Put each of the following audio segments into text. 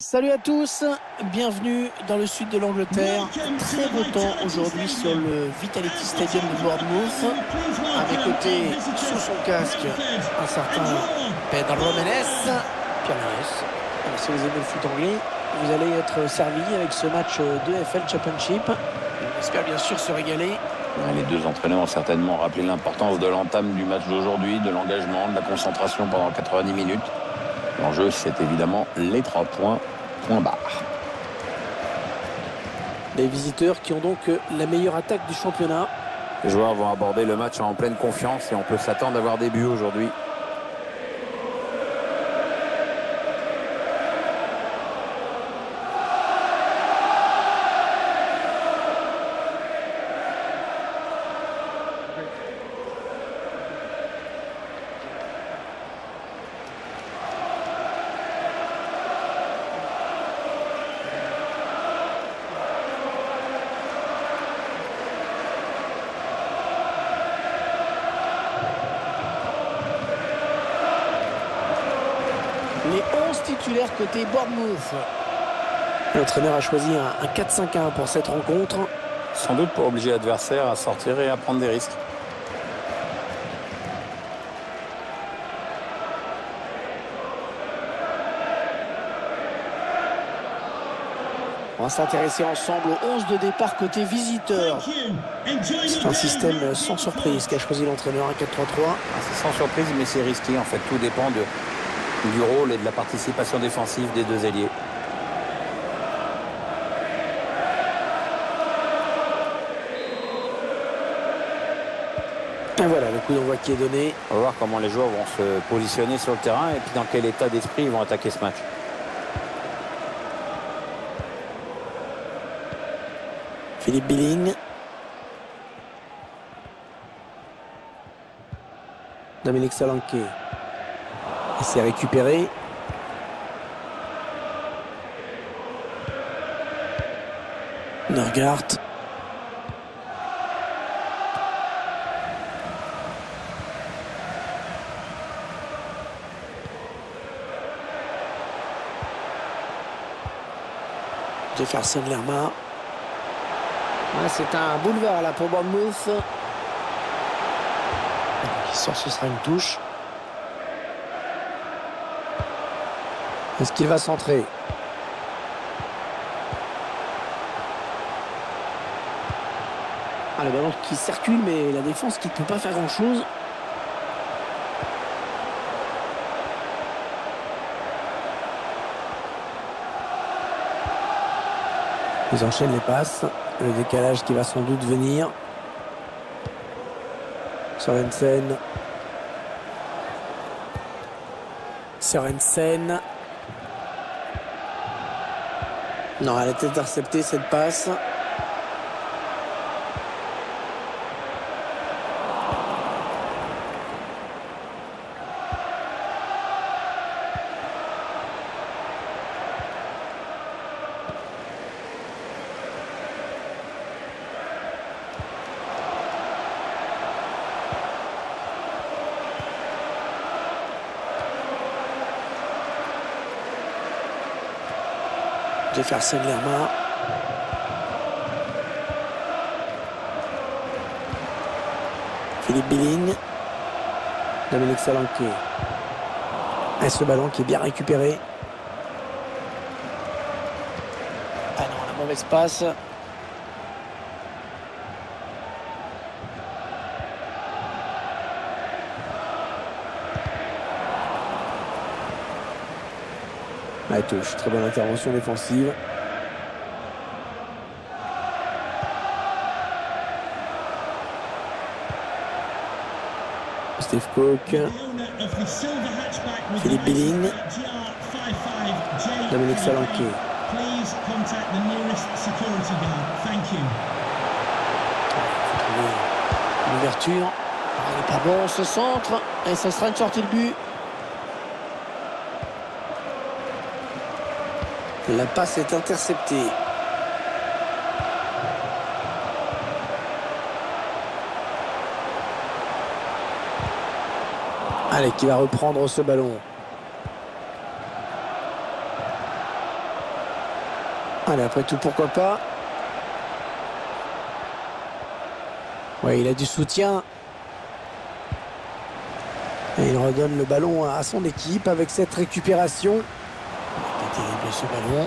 Salut à tous, bienvenue dans le sud de l'Angleterre. Très beau temps aujourd'hui sur le Vitality Stadium de Bournemouth. À mes côtés, sous son casque, un certain Pedro Menez. Pierre Menez. Alors, si vous aimez le foot anglais, vous allez être servi avec ce match de FL Championship. On espère bien sûr se régaler. Les deux entraîneurs ont certainement rappelé l'importance de l'entame du match d'aujourd'hui, de l'engagement, de la concentration pendant 90 minutes. L'enjeu, c'est évidemment les 3 points, point barre. Les visiteurs qui ont donc la meilleure attaque du championnat. Les joueurs vont aborder le match en pleine confiance et on peut s'attendre à avoir des buts aujourd'hui. Les 11 titulaires côté Bournemouth. L'entraîneur a choisi un 4-5-1 pour cette rencontre. Sans doute pour obliger l'adversaire à sortir et à prendre des risques. On va s'intéresser ensemble aux 11 de départ côté visiteur. C'est un système sans surprise qu'a choisi l'entraîneur, un 4-3-3. C'est sans surprise, mais c'est risqué. En fait, tout dépend du rôle et de la participation défensive des deux ailiers. Et voilà le coup d'envoi qui est donné. On va voir comment les joueurs vont se positionner sur le terrain et puis dans quel état d'esprit ils vont attaquer ce match. Philippe Billing. Dominique Solanke. Il s'est récupéré. Norgard. Jefferson Lerma. C'est un boulevard là pour Bournemouth. Qui sort, ce sera une touche. Est-ce qu'il va centrer? Le ballon qui circule, mais la défense qui ne peut pas faire grand-chose. Ils enchaînent les passes. Le décalage qui va sans doute venir. Sorensen. Non, elle a été interceptée cette passe. Jefferson Lerma. Philippe Billing. Dominique Solanke. Et ce ballon qui est bien récupéré. Ah non, la mauvaise passe. La touche, très bonne intervention défensive. Steve Cook. Philippe Billing. Dominique Solanke. L'ouverture. Il n'est pas bon ce centre. Et ce sera une sortie de but. La passe est interceptée. Allez, qui va reprendre ce ballon. Allez, après tout, pourquoi pas. Ouais, il a du soutien. Et il redonne le ballon à son équipe avec cette récupération. Pas terrible ce ballon.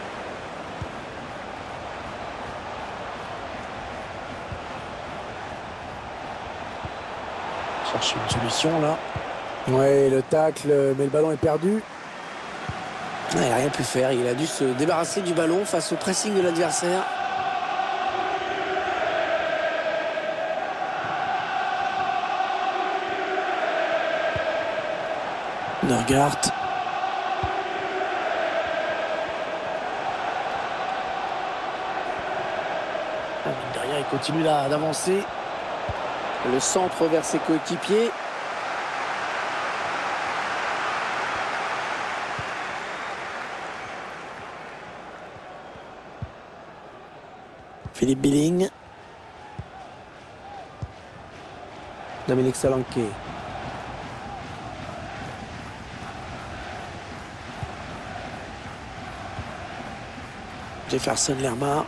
Chercher une solution là. Ouais, le tacle, mais le ballon est perdu. Il n'a rien pu faire. Il a dû se débarrasser du ballon face au pressing de l'adversaire. Norgard. Derrière, il continue d'avancer. Le centre vers ses coéquipiers. Philippe Billing. Dominique Solanke. Jefferson Lerma.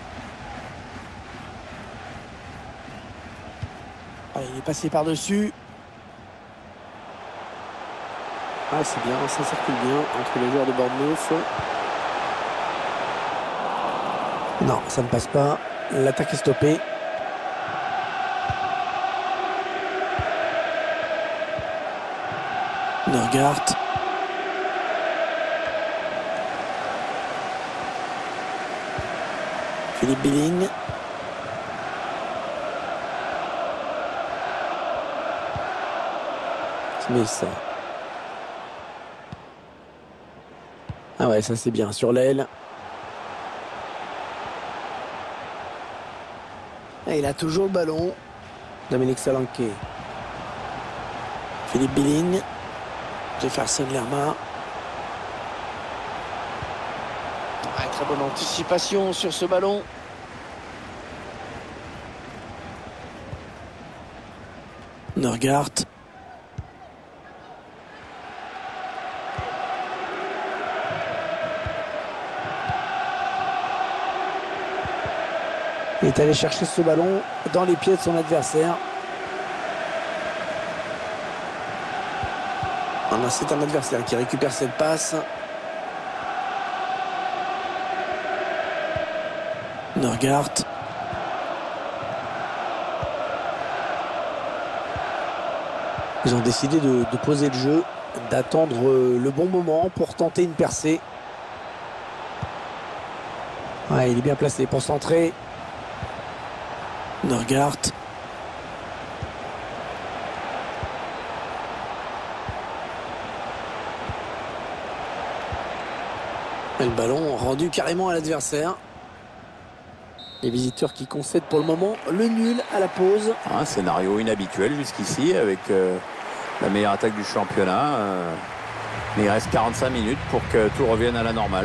Il est passé par-dessus. Ah, c'est bien, ça circule bien entre les joueurs de Bournemouth. Non, ça ne passe pas. L'attaque est stoppée. Norgard. Philippe Billing. Smith. Ah ouais, ça c'est bien sur l'aile. Et il a toujours le ballon. Dominique Solanke. Philippe Billing. Jefferson Lerma. Ah, très bonne anticipation sur ce ballon. Norgard. Il est allé chercher ce ballon dans les pieds de son adversaire. C'est un adversaire qui récupère cette passe. Norgard. Ils ont décidé de poser le jeu, d'attendre le bon moment pour tenter une percée. Ouais, il est bien placé pour centrer. Norgard. Et le ballon rendu carrément à l'adversaire. Les visiteurs qui concèdent pour le moment le nul à la pause. Un scénario inhabituel jusqu'ici avec la meilleure attaque du championnat. Mais il reste 45 minutes pour que tout revienne à la normale.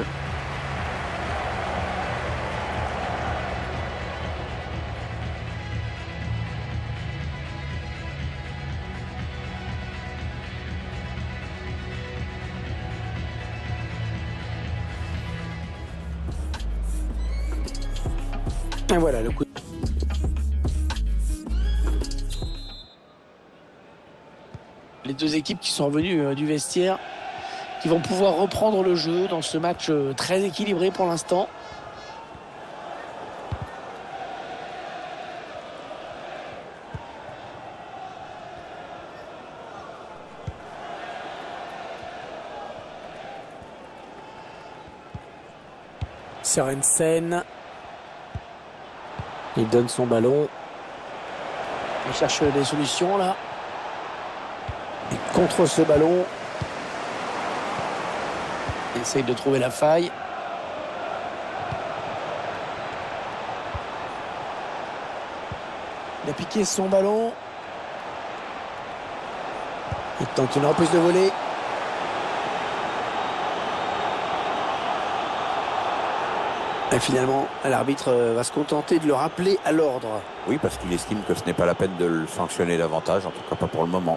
Et voilà le coup. Les deux équipes qui sont revenues du vestiaire, qui vont pouvoir reprendre le jeu dans ce match très équilibré pour l'instant. Sørensen. Il donne son ballon. Il cherche des solutions là. Et contre ce ballon. Il essaye de trouver la faille. Il a piqué son ballon. Il tente une reprise de volée. Et finalement, l'arbitre va se contenter de le rappeler à l'ordre. Oui, parce qu'il estime que ce n'est pas la peine de le sanctionner davantage, en tout cas pas pour le moment.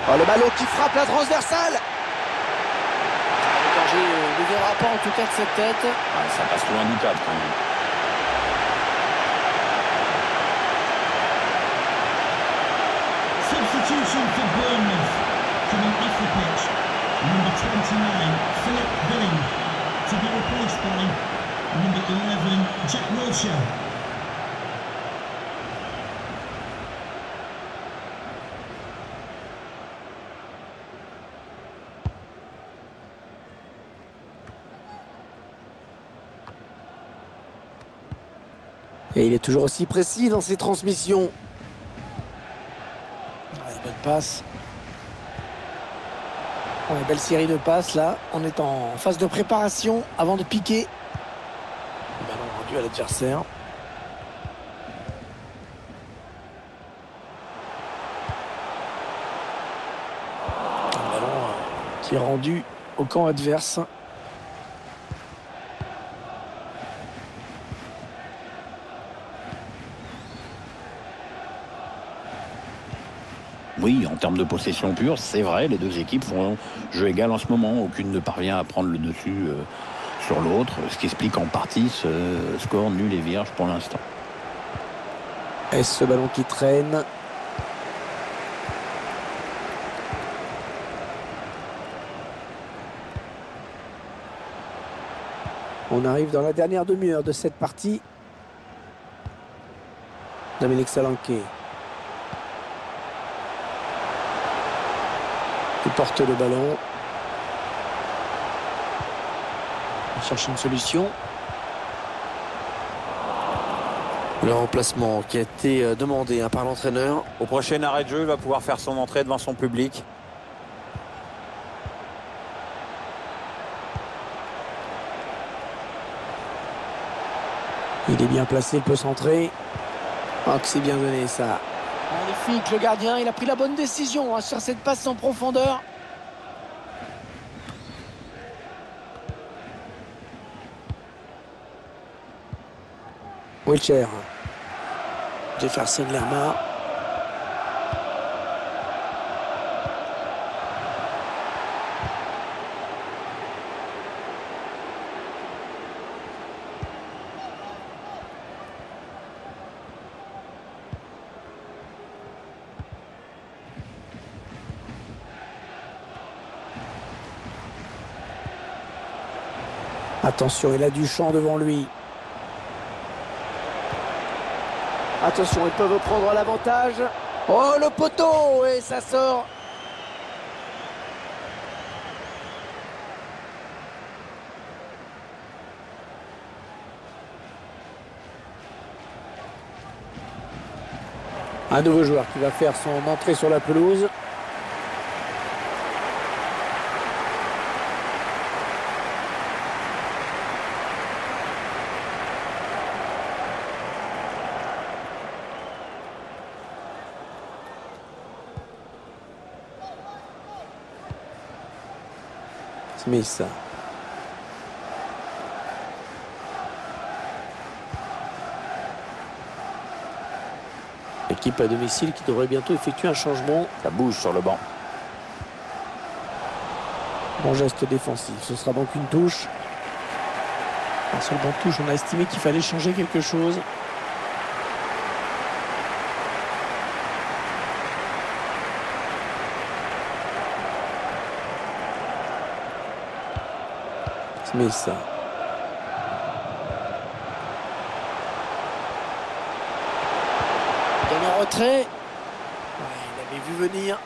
Oh, le ballon qui frappe la transversale. Le danger ne viendra pas en tout cas de cette tête. Ouais, ça passe loin du cadre quand même. Substitution for Bournemouth. Coming off the pitch, number 29, Philip Billing, to be replaced by number 11, Jack Wilshere. Et il est toujours aussi précis dans ses transmissions. Ouais, bonne passe. Ouais, belle série de passes là. On est en phase de préparation avant de piquer. Le ballon rendu à l'adversaire. Un ballon qui est rendu au camp adverse. Oui, en termes de possession pure, c'est vrai, les deux équipes font jeu égal en ce moment. Aucune ne parvient à prendre le dessus sur l'autre, ce qui explique en partie ce score nul et vierge pour l'instant. Est-ce ce ballon qui traîne? On arrive dans la dernière demi-heure de cette partie. Dominique Solanke. Qui porte le ballon. On cherche une solution. Le remplacement qui a été demandé par l'entraîneur. Au prochain arrêt de jeu, il va pouvoir faire son entrée devant son public. Il est bien placé, il peut centrer. Oh, que c'est bien donné ça. Magnifique, le gardien, il a pris la bonne décision sur cette passe en profondeur. Wilshere. Jefferson Lerma. Attention, il a du champ devant lui. Attention, ils peuvent prendre l'avantage. Oh, le poteau! Et ça sort. Un nouveau joueur qui va faire son entrée sur la pelouse. Smith. L'équipe à domicile qui devrait bientôt effectuer un changement. Ça bouge sur le banc. Bon geste défensif, ce sera donc une touche. Sur le banc de touche, on a estimé qu'il fallait changer quelque chose. Smith. Dans le retrait. Ouais, il avait vu venir.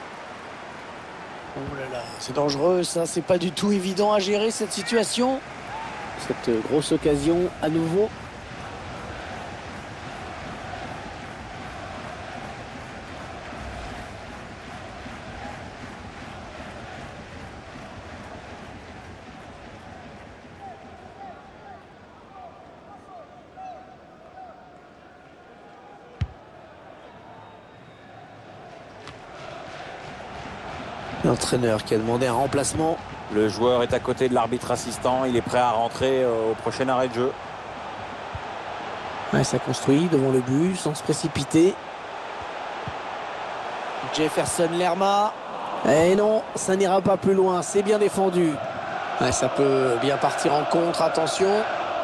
Oh là là, c'est dangereux ça, c'est pas du tout évident à gérer cette situation. Cette grosse occasion à nouveau. L'entraîneur qui a demandé un remplacement. Le joueur est à côté de l'arbitre assistant. Il est prêt à rentrer au prochain arrêt de jeu. Ouais, ça construit devant le but sans se précipiter. Jefferson Lerma. Et non, ça n'ira pas plus loin. C'est bien défendu. Ouais, ça peut bien partir en contre. Attention.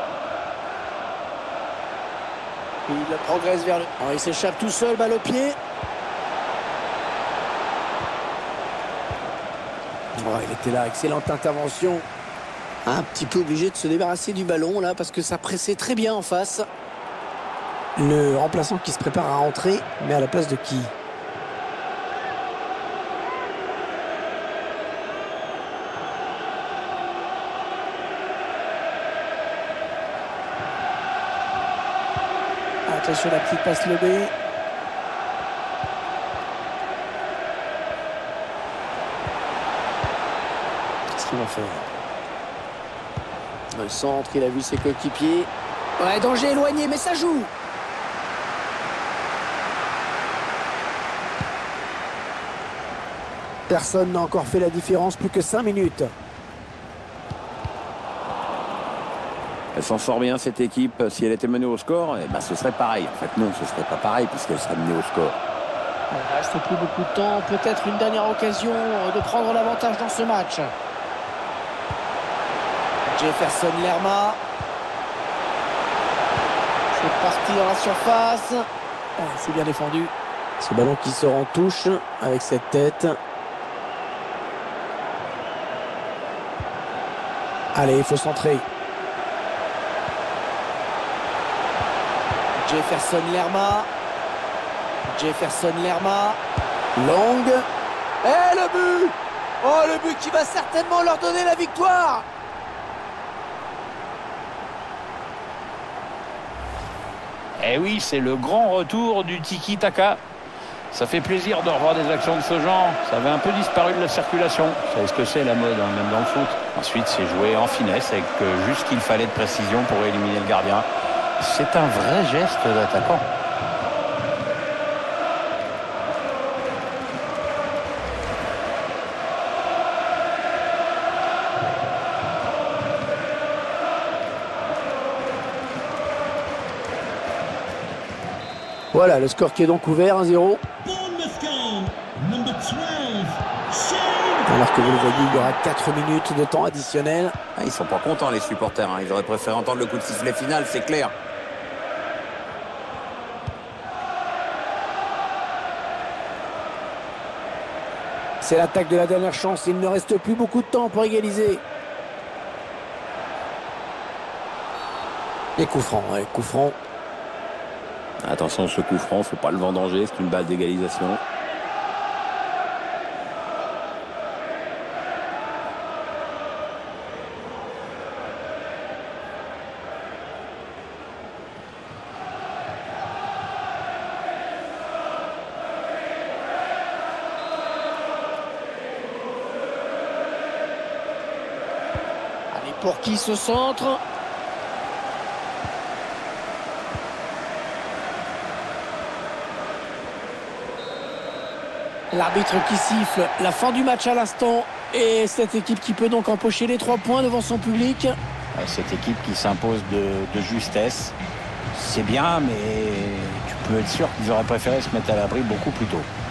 Il progresse vers le... Oh, il s'échappe tout seul, balle au pied. Oh, il était là, excellente intervention. Un petit peu obligé de se débarrasser du ballon là parce que ça pressait très bien en face. Le remplaçant qui se prépare à rentrer, mais à la place de qui? Attention la petite passe lobée. Qu'est-ce qu'il va faire? Le centre, il a vu ses coéquipiers. Ouais, danger éloigné, mais ça joue. Personne n'a encore fait la différence, plus que 5 minutes. Elle s'en sort bien cette équipe. Si elle était menée au score, eh ben, ce serait pareil. En fait non, ce serait pas pareil puisqu'elle serait menée au score. Il ne reste plus beaucoup de temps. Peut-être une dernière occasion de prendre l'avantage dans ce match. Jefferson Lerma. C'est parti dans la surface. Oh, c'est bien défendu. Ce ballon qui sort en touche avec cette tête. Allez, il faut centrer. Jefferson Lerma. Jefferson Lerma. Longue. Et le but! Oh, le but qui va certainement leur donner la victoire! Eh oui, c'est le grand retour du tiki-taka. Ça fait plaisir de revoir des actions de ce genre. Ça avait un peu disparu de la circulation. Vous savez ce que c'est la mode, hein, même dans le foot. Ensuite, c'est joué en finesse avec juste ce qu'il fallait de précision pour éliminer le gardien. C'est un vrai geste d'attaquant. Voilà, le score qui est donc ouvert, 1-0. Bournemouth goal, number 12, Shane. Alors que vous le voyez, il y aura 4 minutes de temps additionnel. Ah, ils sont pas contents les supporters. Hein. Ils auraient préféré entendre le coup de sifflet final, c'est clair. C'est l'attaque de la dernière chance. Il ne reste plus beaucoup de temps pour égaliser. Et coup franc, ouais, coup franc. Attention, ce coup franc, faut pas le vendanger, c'est une balle d'égalisation. Allez, pour qui ce centre? L'arbitre qui siffle la fin du match à l'instant. Et cette équipe qui peut donc empocher les 3 points devant son public. Cette équipe qui s'impose de justesse. C'est bien, mais tu peux être sûr qu'ils auraient préféré se mettre à l'abri beaucoup plus tôt.